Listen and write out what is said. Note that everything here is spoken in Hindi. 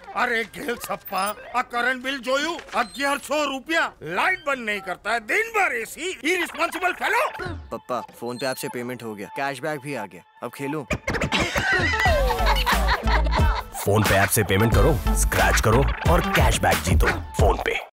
अरे खेल सप्पा करंट बिल जोयू 1100 रुपया। लाइट बंद नहीं करता है, दिन भर एसी। Irresponsible fellow. पप्पा फोन पे आपसे पेमेंट हो गया, कैशबैक भी आ गया, अब खेलूं? फोन पे ऐप से पेमेंट करो, स्क्रैच करो और कैशबैक जीतो। फोन पे।